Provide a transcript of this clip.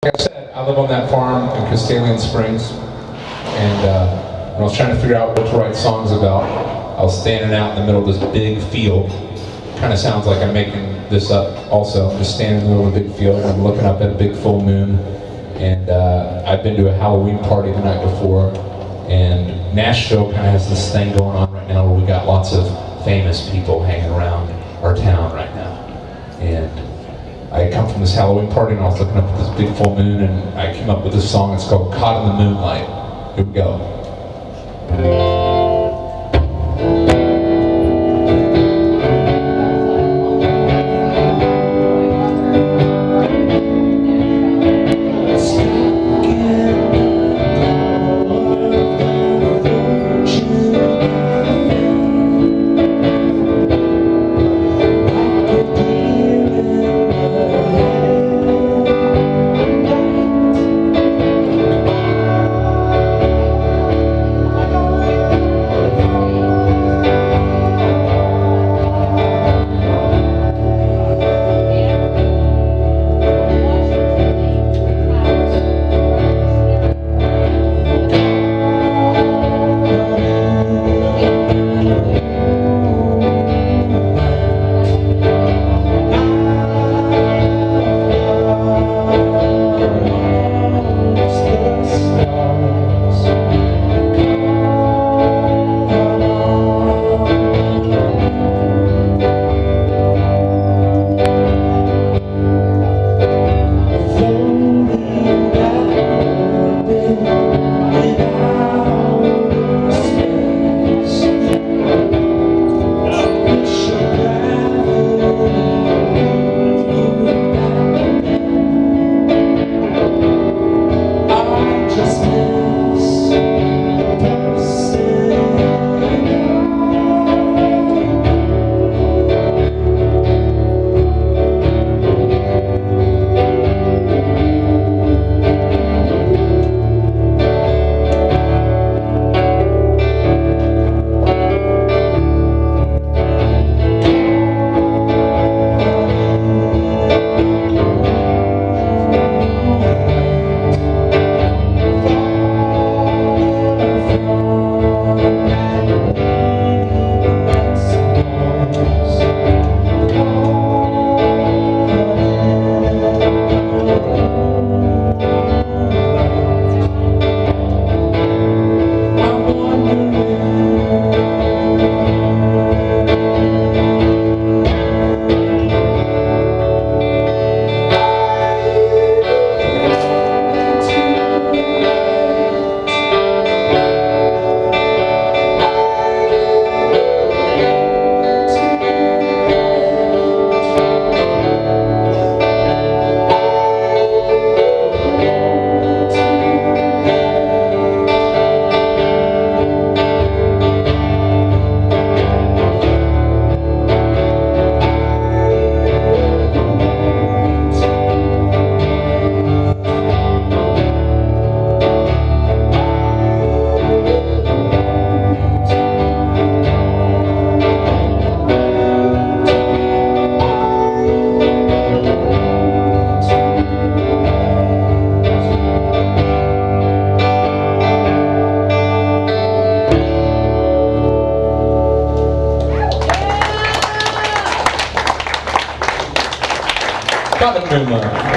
like I said, I live on that farm in Castalian Springs, and when I was trying to figure out what to write songs about, I was standing out in the middle of this big field. Kind of sounds like I'm making this up also. I'm just standing in the middle of a big field, and I'm looking up at a big full moon, and I've been to a Halloween party the night before, and Nashville kind of has this thing going on right now where we got lots of famous people hanging around our town right now. And I had come from this Halloween party and I was looking up at this big full moon, and I came up with this song. It's called Caught in the Moonlight. Here we go. Caught in the Moonlight.